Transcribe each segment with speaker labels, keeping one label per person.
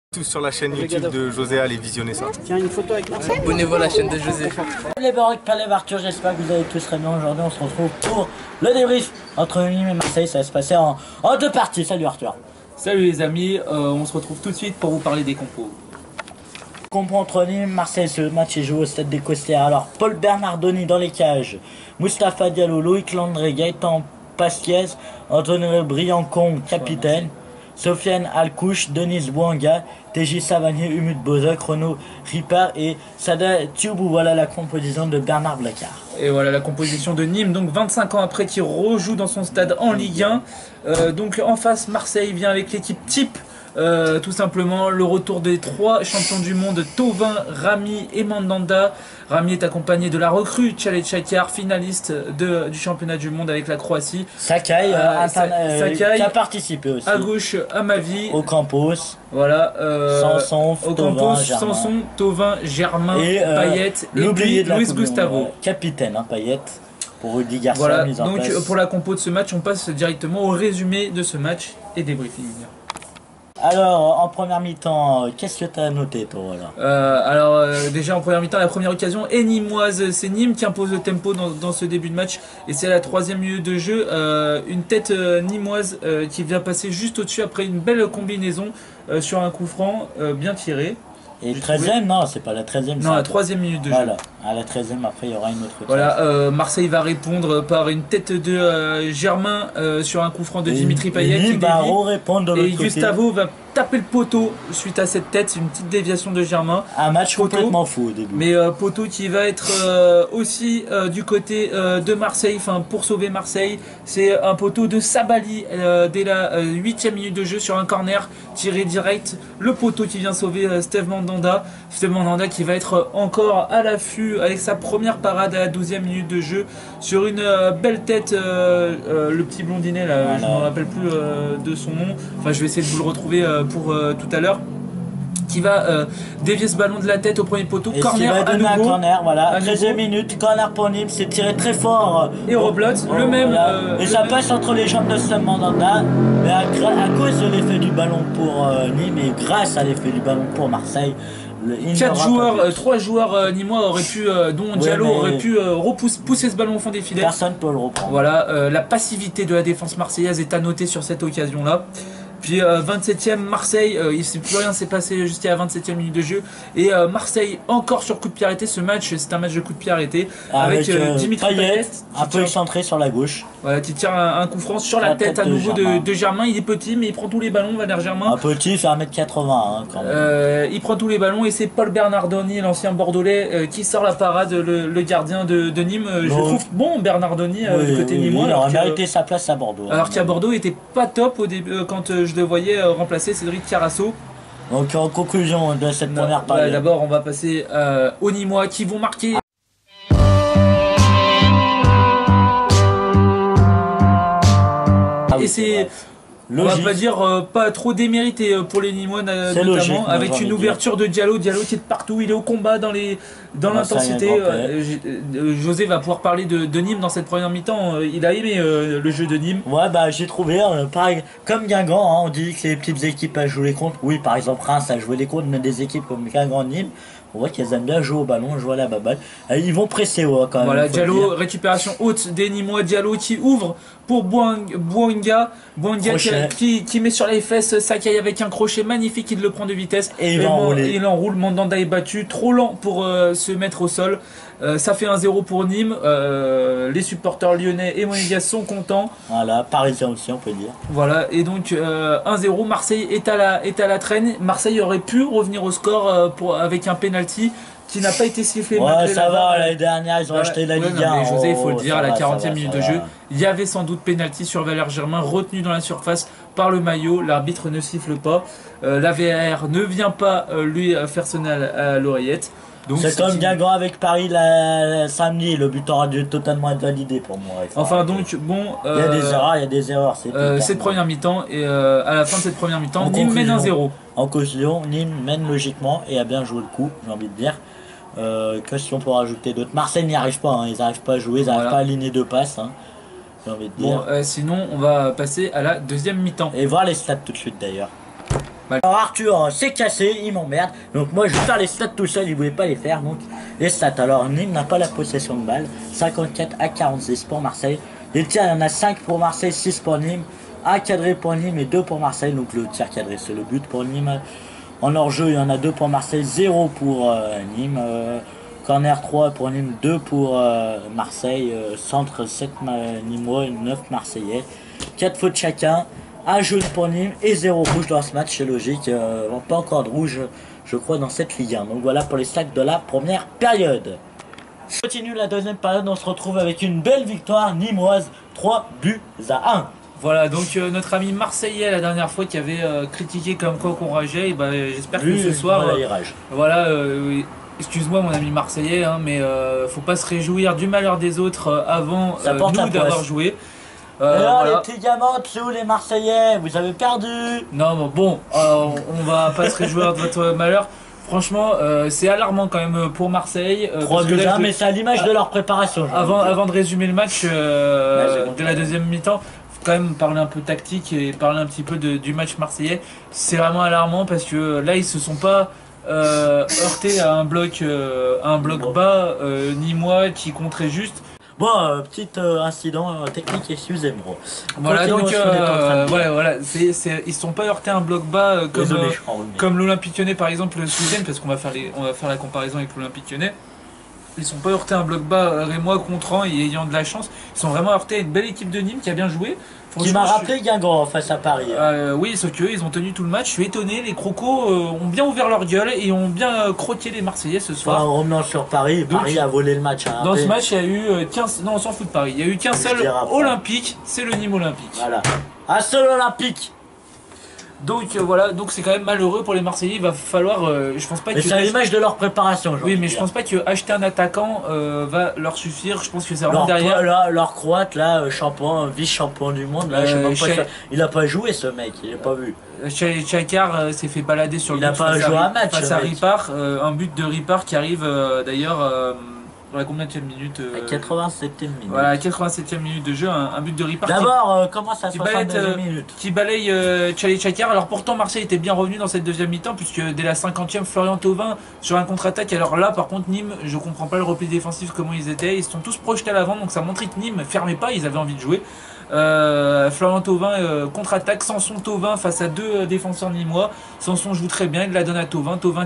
Speaker 1: Tous sur la chaîne YouTube de José, allez visionner ça.
Speaker 2: Tiens, une photo avec Marseille.
Speaker 3: Abonnez-vous à la chaîne de José.
Speaker 2: Les Baroques, Palais Arthur, j'espère que vous allez tous très bien. Aujourd'hui, on se retrouve pour le débrief entre Nîmes et Marseille. Ça va se passer en deux parties. Salut Arthur.
Speaker 3: Salut les amis, on se retrouve tout de suite pour vous parler des compos.
Speaker 2: Compo entre Nîmes et Marseille, ce match est joué au stade des Costières. Alors, Paul Bernardoni dans les cages, Moustapha Diallo, Loïc Landré, Gaëtan Pasquiez, Antonio Briancon, capitaine, Sofiane Alcouche, Denis Bouanga, TJ Savanier, Umut Bozok, Renaud Ripper et Sada Thioubou. Voilà la composition de Bernard Blacard.
Speaker 3: Et voilà la composition de Nîmes, donc 25 ans après, qui rejoue dans son stade en Ligue 1. Donc en face, Marseille vient avec l'équipe type. Tout simplement le retour des trois champions du monde, Thauvin, Rami et Mandanda. Rami est accompagné de la recrue Tchalé Tchakar, finaliste du championnat du monde avec la Croatie.
Speaker 2: Sakai, qui a participé aussi.
Speaker 3: À gauche, Amavi.
Speaker 2: Ocampos.
Speaker 3: Voilà.
Speaker 2: Sanson,
Speaker 3: Thauvin, Germain, Payet et puis Luis Gustavo.
Speaker 2: Capitaine, Payet. Pour Rudy Garcia,
Speaker 3: voilà,
Speaker 2: mise en
Speaker 3: donc
Speaker 2: place.
Speaker 3: Pour la compo de ce match, on passe directement au résumé de ce match et débriefing.
Speaker 2: Alors, en première mi-temps, qu'est-ce que tu as noté, toi
Speaker 3: alors, déjà en première mi-temps, la première occasion est nîmoise. C'est Nîmes qui impose le tempo dans ce début de match. Et c'est à la troisième minute de jeu, une tête nîmoise qui vient passer juste au-dessus après une belle combinaison sur un coup franc bien tiré.
Speaker 2: Et 13e, non, c'est pas la 13e.
Speaker 3: Non, la troisième minute de jeu.
Speaker 2: Voilà, à la 13e, après il y aura une autre.
Speaker 3: Voilà, Marseille va répondre par une tête de Germain sur un coup franc de Dimitri Payet.
Speaker 2: Qui dévie,
Speaker 3: et Gustavo va taper le poteau suite à cette tête, une petite déviation de Germain.
Speaker 2: Un match complètement fou au début.
Speaker 3: Mais poteau qui va être aussi du côté de Marseille, enfin pour sauver Marseille, c'est un poteau de Sabali dès la 8e minute de jeu sur un corner tiré direct. Le poteau qui vient sauver Steve Mandanda. Steve Mandanda qui va être encore à l'affût avec sa première parade à la 12e minute de jeu sur une belle tête, le petit blondinet là, voilà. Je ne me rappelle plus de son nom, enfin je vais essayer de vous le retrouver pour tout à l'heure, qui va dévier ce ballon de la tête au premier poteau.
Speaker 2: Et
Speaker 3: Corner
Speaker 2: va donner
Speaker 3: à nouveau,
Speaker 2: un corner, voilà, 13e minute, corner pour Nîmes, c'est tiré très fort.
Speaker 3: Et reblotte, le même.
Speaker 2: Voilà. Et ça passe entre les jambes de Steve Mandanda, mais à cause de l'effet du ballon pour Nîmes et grâce à l'effet du ballon pour Marseille,
Speaker 3: 3 joueurs nîmois auraient pu, dont Diallo aurait pu pousser ce ballon au fond des filets.
Speaker 2: Personne ne peut le reprendre.
Speaker 3: Voilà, la passivité de la défense marseillaise est à noter sur cette occasion-là. Puis 27e, Marseille, il ne s'est plus rien s'est passé jusqu'à la 27e minute de jeu. Et Marseille encore sur coup de pied arrêté. Ce match, c'est un match de coup de pied arrêté. Avec Dimitri Payet,
Speaker 2: un peu excentré sur la gauche.
Speaker 3: Voilà, qui tire un coup franc sur la tête à nouveau de Germain. Il est petit, mais il prend tous les ballons, Valère Germain.
Speaker 2: Un petit, il fait 1m80 quand même.
Speaker 3: Il prend tous les ballons et c'est Paul Bernardoni, l'ancien Bordelais, qui sort la parade, le gardien de Nîmes. Je trouve bon Bernardoni du côté nîmois.
Speaker 2: Il aurait mérité sa place à Bordeaux.
Speaker 3: Alors qu'à Bordeaux, il était pas top au début quand je le voyais remplacer Cédric Carasso.
Speaker 2: Donc en conclusion de cette première partie.
Speaker 3: D'abord, on va passer aux Nîmois qui vont marquer. Et c'est, on va pas dire pas trop démérité pour les Nîmois notamment, logique, avec une ouverture de Diallo qui est de partout, il est au combat dans l'intensité. José va pouvoir parler de Nîmes dans cette première mi-temps. Il a aimé le jeu de Nîmes.
Speaker 2: Ouais, bah j'ai trouvé pareil, comme Guingamp, on dit que les petites équipes à jouer les contre. Oui, par exemple Reims a joué les contre, mais des équipes comme Guingamp, Nîmes, on voit qu'ils aiment bien jouer au ballon, jouer à la baballe. Ils vont presser quand même.
Speaker 3: Voilà, Diallo, récupération haute des Nîmois. Diallo qui ouvre pour Bouanga qui met sur les fesses Sakai avec un crochet magnifique, il le prend de vitesse.
Speaker 2: Et il
Speaker 3: enroule. Mandanda est battu, trop lent pour se mettre au sol. Ça fait 1-0 pour Nîmes. Les supporters lyonnais et monégasques sont contents.
Speaker 2: Voilà, parisiens aussi on peut dire.
Speaker 3: Voilà, et donc 1-0, Marseille est à la traîne. Marseille aurait pu revenir au score avec un penalty qui n'a pas été sifflé.
Speaker 2: Ouais, ça va, l'année dernière ils ont acheté la Ligue 1.
Speaker 3: José, il faut le dire, à la 40e minute de jeu, il y avait sans doute penalty sur Valère Germain, retenu dans la surface par le maillot. L'arbitre ne siffle pas. La VAR ne vient pas lui faire sonner à l'oreillette.
Speaker 2: C'est comme Guingamp avec Paris samedi, le but aura dû totalement être validé pour moi.
Speaker 3: Enfin donc bon,
Speaker 2: il y a des erreurs,
Speaker 3: cette première mi-temps et à la fin de cette première mi-temps, Nîmes mène 1-0.
Speaker 2: En conclusion, Nîmes mène logiquement et a bien joué le coup, j'ai envie de dire. Qu'est-ce qu'on peut rajouter d'autre? Marseille n'y arrive pas, ils n'arrivent pas à jouer, ils n'arrivent pas à aligner deux passes. J'ai envie de dire.
Speaker 3: Bon, sinon on va passer à la deuxième mi-temps.
Speaker 2: Et voir les stats tout de suite d'ailleurs. Alors Arthur s'est cassé, il m'emmerde. Donc moi je vais faire les stats tout seul, il voulait pas les faire. Donc les stats. Alors Nîmes n'a pas la possession de balle. 54 à 46 pour Marseille. Les tirs, il y en a 5 pour Marseille, 6 pour Nîmes. 1 cadré pour Nîmes et 2 pour Marseille. Donc le tir cadré c'est le but pour Nîmes. En hors-jeu, il y en a 2 pour Marseille, 0 pour Nîmes. Corner 3 pour Nîmes, 2 pour Marseille. Centre 7 Nîmois, 9 Marseillais. 4 fautes chacun. 1 jaune pour Nîmes et 0 rouge dans ce match, c'est logique. Pas encore de rouge, je crois, dans cette Ligue 1. Donc voilà pour les stats de la première période. On continue la deuxième période, on se retrouve avec une belle victoire nîmoise, 3 buts à 1.
Speaker 3: Voilà, donc notre ami Marseillais la dernière fois qui avait critiqué comme quoi qu'on rageait, et ben, j'espère que ce soir, voilà, excuse-moi mon ami Marseillais, hein, mais faut pas se réjouir du malheur des autres avant nous d'avoir joué.
Speaker 2: Alors voilà. Les petits gamins, c'est où les Marseillais? Vous avez perdu?
Speaker 3: Non, mais bon, on va pas se réjouir de votre malheur. Franchement, c'est alarmant quand même pour Marseille.
Speaker 2: 3 buts à 1, mais c'est à l'image de leur préparation.
Speaker 3: Avant de résumer le match de la deuxième mi-temps, quand même parler un peu tactique et parler un petit peu du match marseillais. C'est vraiment alarmant parce que là ils se sont pas heurtés à un bloc bas nîmois qui compterait juste.
Speaker 2: Bon, petit incident technique, excusez-moi.
Speaker 3: Voilà, donc voilà, ils se sont pas heurtés à un bloc bas comme l'Olympique Lyonnais par exemple ce week-end, parce qu'on va faire la comparaison avec l'Olympique Lyonnais. Ils sont pas heurtés à un bloc bas rémois contrant et ayant de la chance. Ils sont vraiment heurtés à une belle équipe de Nîmes qui a bien joué.
Speaker 2: Qui m'a rappelé Guingamp face à Paris.
Speaker 3: Oui, sauf qu'eux, ils ont tenu tout le match. Je suis étonné, les crocos ont bien ouvert leur gueule et ont bien croqué les Marseillais ce soir.
Speaker 2: En revenant sur Paris, donc, Paris a volé le match.
Speaker 3: Dans ce match, il y a eu 15... Non, on s'en fout de Paris. Il y a eu qu'un seul Olympique, c'est le Nîmes Olympique.
Speaker 2: Voilà. Un seul Olympique.
Speaker 3: Donc voilà, donc c'est quand même malheureux pour les Marseillais. Il va falloir, je pense pas que.
Speaker 2: C'est à l'image de leur préparation.
Speaker 3: Oui, mais je pense pas que acheter un attaquant va leur suffire. Je pense que c'est vraiment derrière.
Speaker 2: Leur Croate là, champion, vice-champion du monde. Là, je sais pas, il a pas joué ce mec, il a pas vu.
Speaker 3: Chakar s'est fait balader sur le.
Speaker 2: Il a pas joué un match.
Speaker 3: Face à Ripard, un but de Ripard qui arrive d'ailleurs. Dans la combienième minute
Speaker 2: à 87e minute.
Speaker 3: Voilà, à 87e minute de jeu, un but de Ripard.
Speaker 2: D'abord, commence à 62e minute.
Speaker 3: Qui balaye Chakar. Alors pourtant, Marseille était bien revenu dans cette deuxième mi-temps, puisque dès la 50e, Florian Thauvin sur un contre-attaque. Alors là, par contre, Nîmes, je comprends pas le repli défensif, comment ils étaient. Ils se sont tous projetés à l'avant, donc ça montrait que Nîmes fermait pas, ils avaient envie de jouer. Florian Thauvin contre-attaque, Samson Thauvin face à deux défenseurs nîmois. Samson joue très bien, il la donne à Thauvin. Thauvin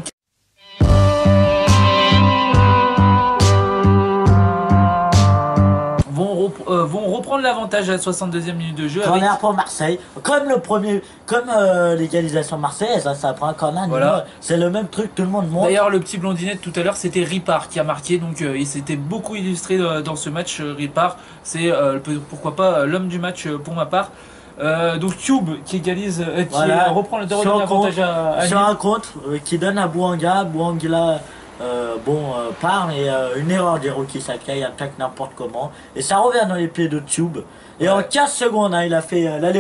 Speaker 3: vont reprendre l'avantage à la 62e minute de jeu.
Speaker 2: Corner pour Marseille, comme le premier, comme l'égalisation marseillaise, hein, ça prend un corner. Voilà. C'est le même truc, tout le monde monte.
Speaker 3: D'ailleurs, le petit blondinet tout à l'heure, c'était Ripard qui a marqué, donc il s'était beaucoup illustré dans ce match. Ripard, c'est pourquoi pas l'homme du match pour ma part. Donc Tube qui égalise, qui reprend le avantage à
Speaker 2: sur un contre qui donne à Bouanga. Bouanga part, mais une erreur d'Hiroki Sakai, il attaque n'importe comment et ça revient dans les pieds de Tube et en 15 secondes il a fait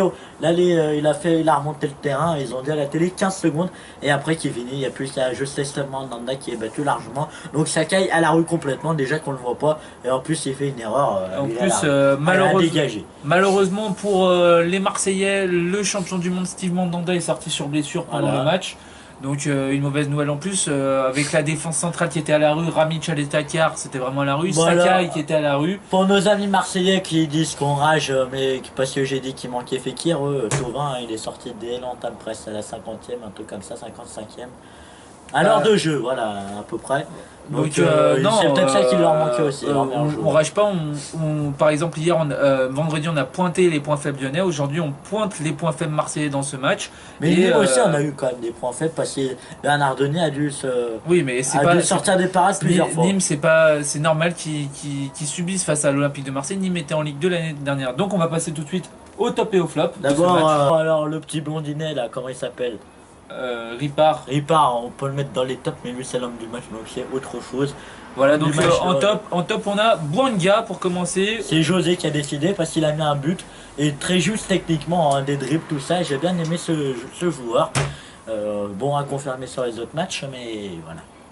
Speaker 2: il a remonté le terrain, ils ont dit à la télé 15 secondes et après qui finit, il n'y a plus qu'à justement Nanda qui est battu largement, donc Sakai à la rue complètement, déjà qu'on le voit pas et en plus il fait une erreur
Speaker 3: en plus malheureusement pour les Marseillais, le champion du monde Steve Mandanda est sorti sur blessure pendant le match. Donc une mauvaise nouvelle en plus, avec la défense centrale qui était à la rue, Rami Tchaletakar c'était vraiment à la rue, Sakai qui était à la rue.
Speaker 2: Pour nos amis marseillais qui disent qu'on rage, mais parce que j'ai dit qu'il manquait Fekir, Thauvin il est sorti dès l'entame presse à la 50e, un truc comme ça, 55e. À l'heure de jeu, voilà, à peu près. Donc c'est peut-être ça qui leur manquait aussi.
Speaker 3: On rage pas, par exemple hier, vendredi on a pointé les points faibles lyonnais, aujourd'hui on pointe les points faibles marseillais dans ce match.
Speaker 2: Mais nous aussi on a eu quand même des points faibles parce que Bernard Denis a dû sortir des parades plusieurs fois.
Speaker 3: Nîmes c'est normal qu'ils subissent face à l'Olympique de Marseille. Nîmes était en Ligue 2 l'année dernière. Donc on va passer tout de suite au top et au flop.
Speaker 2: D'abord alors le petit blondinet là, comment il s'appelle?
Speaker 3: Ripard,
Speaker 2: on peut le mettre dans les tops, mais lui c'est l'homme du match, donc c'est autre chose.
Speaker 3: Voilà, donc en top on a Bouanga pour commencer.
Speaker 2: C'est José qui a décidé parce qu'il a mis un but et très juste techniquement, hein, des dribbles, tout ça. J'ai bien aimé ce joueur. Bon à confirmer sur les autres matchs, mais voilà.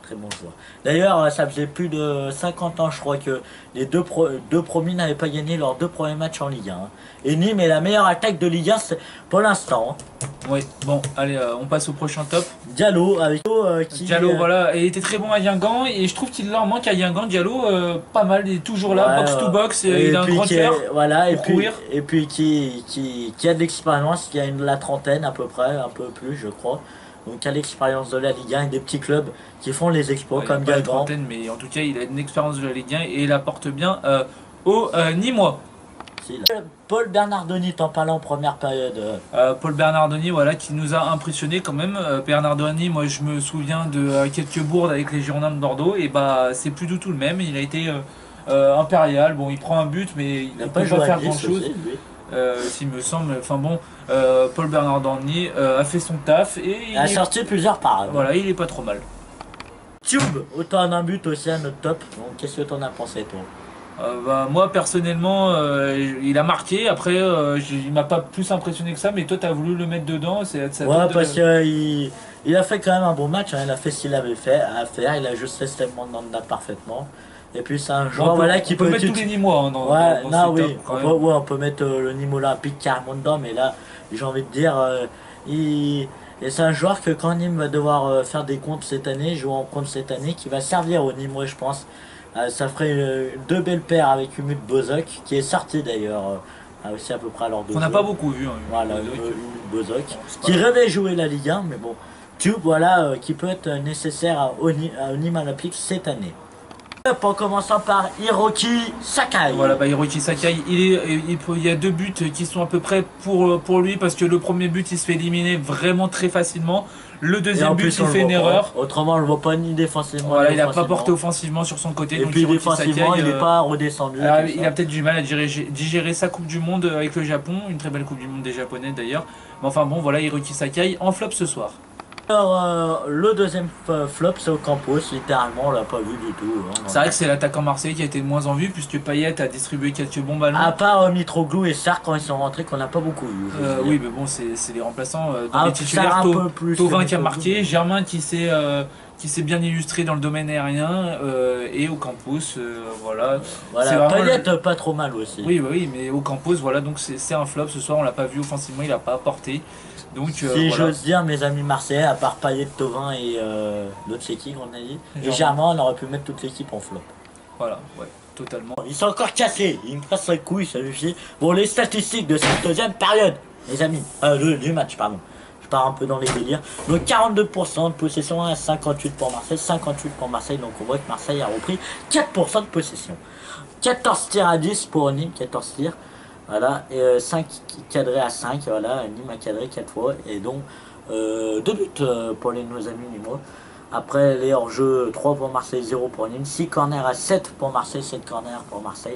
Speaker 2: Très bon joueur. D'ailleurs, ça faisait plus de 50 ans, je crois, que les deux promus n'avaient pas gagné leurs 2 premiers matchs en Ligue 1. Et Nîmes est la meilleure attaque de Ligue 1 pour l'instant.
Speaker 3: Oui, bon, allez, on passe au prochain top.
Speaker 2: Diallo, avec qui...
Speaker 3: Diallo, voilà, il était très bon à Guingamp et je trouve qu'il leur manque à Guingamp. Diallo, pas mal, il est toujours là, box to box, il a un grand cœur
Speaker 2: voilà,
Speaker 3: pour courir.
Speaker 2: Et puis qui a de l'expérience, qui a la trentaine à peu près, un peu plus, je crois. Donc qui a l'expérience de la Ligue 1 et des petits clubs qui font les exploits comme Guingamp.
Speaker 3: Mais en tout cas, il a une expérience de la Ligue 1 et il apporte bien aux Nîmois.
Speaker 2: Paul Bernardoni, t'en parlais en première période.
Speaker 3: Paul Bernardoni, voilà, qui nous a impressionné quand même. Bernardoni, moi je me souviens de quelques bourdes avec les Girondins de Bordeaux, et bah c'est plus du tout le même. Il a été impérial. Bon, il prend un but, mais il ne peut pas faire grand chose. S'il me semble. Enfin bon, Paul Bernardoni a fait son taf et
Speaker 2: il a sorti plusieurs parades.
Speaker 3: Voilà, il est pas trop mal.
Speaker 2: Tube, autant d'un but aussi à notre top. Donc qu'est-ce que t'en as pensé, toi?
Speaker 3: Bah, moi personnellement il a marqué, après il m'a pas plus impressionné que ça, mais toi t'as voulu le mettre dedans, c'est
Speaker 2: ouais, parce qu'il a fait quand même un bon match, hein. Il a fait ce qu'il avait fait à faire, il a juste testé le Mandanda parfaitement. Et puis c'est un joueur voilà, qui peut
Speaker 3: mettre tous les Nîmois hein,
Speaker 2: on peut mettre le Nîmes Olympique carrément dedans, mais là j'ai envie de dire et c'est un joueur que quand Nîmes va devoir faire des comptes cette année, jouer en compte cette année, qui va servir au Nîmes, je pense. Ça ferait 2 belles paires avec Umut Bozok, qui est sorti d'ailleurs aussi à peu près à l'heure de
Speaker 3: on n'a pas beaucoup vu. Hein,
Speaker 2: voilà, Umut Bozok, qui rêvait jouer la Ligue 1, mais bon, Tube, voilà, qui peut être nécessaire au Nîmes Olympique cette année. En commençant par Hiroki Sakai.
Speaker 3: Voilà, bah Hiroki Sakai, il y a 2 buts qui sont à peu près pour lui, parce que le premier but il se fait éliminer vraiment très facilement. Le deuxième but il fait une erreur.
Speaker 2: Autrement on le voit pas ni défensivement.
Speaker 3: Voilà, il n'a pas porté offensivement sur son côté.
Speaker 2: Et
Speaker 3: donc
Speaker 2: puis défensivement il n'est pas redescendu.
Speaker 3: Il a peut-être du mal à digérer sa Coupe du Monde avec le Japon, une très belle Coupe du Monde des Japonais d'ailleurs. Mais enfin bon, voilà, Hiroki Sakai en flop ce soir.
Speaker 2: Alors, le deuxième flop, c'est Ocampos, littéralement, on l'a pas vu du tout. Hein,
Speaker 3: c'est vrai que c'est l'attaquant marseillais qui a été le moins en vue, puisque Payet a distribué quelques bons ballons.
Speaker 2: À part Mitroglou et Sarr quand ils sont rentrés, qu'on n'a pas beaucoup vu.
Speaker 3: Oui, mais bon, c'est les remplaçants. Dans les titulaires, Thauvin qui a marqué, Germain qui s'est bien illustré dans le domaine aérien, et Ocampos, voilà.
Speaker 2: Voilà, Payet pas trop mal aussi.
Speaker 3: Oui, mais Ocampos, voilà, donc c'est un flop ce soir, on l'a pas vu offensivement, il n'a pas apporté. Donc,
Speaker 2: si
Speaker 3: voilà.
Speaker 2: j'ose dire, mes amis marseillais, à part Payet, Thauvin et l'autre c'est qui qu'on a dit, et Germain, on aurait pu mettre toute l'équipe en flop.
Speaker 3: Voilà, ouais, totalement.
Speaker 2: Ils sont encore cassés, ils me cassent les couilles, ça suffit. Bon, les statistiques de cette deuxième période, les amis, du match, pardon. Je pars un peu dans les délires. Donc 42% de possession à 58 pour Marseille, 58 pour Marseille, donc on voit que Marseille a repris 4% de possession. 14 tirs à 10 pour Nîmes, 14 tirs. Voilà, et 5 cadrés à 5, voilà, Nîmes a cadré 4 fois, et donc 2 buts pour nos amis nîmois. Après les hors-jeux, 3 pour Marseille, 0 pour Nîmes, 6 corners à 7 pour Marseille, 7 corners pour Marseille.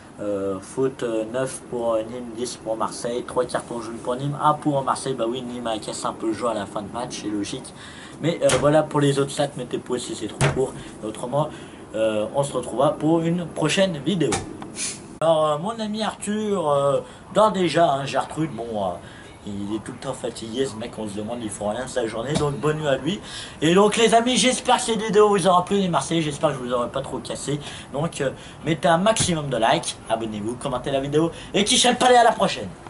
Speaker 2: Faute 9 pour Nîmes, 10 pour Marseille, 3 cartons jaunes pour Nîmes, 1 pour Marseille. Bah oui, Nîmes a cassé un peu le jeu à la fin de match, c'est logique. Mais voilà, pour les autres stats, mettez pause si c'est trop court. Et autrement, on se retrouvera pour une prochaine vidéo. Alors mon ami Arthur, dort déjà, hein, Gertrude, bon, il est tout le temps fatigué, ce mec, on se demande, il faut rien sa journée, donc bonne nuit à lui. Et donc les amis, j'espère que cette vidéo vous aura plu, les Marseillais, j'espère que je vous aurai pas trop cassé. Donc mettez un maximum de likes, abonnez-vous, commentez la vidéo, et qui chaîne pas à la prochaine.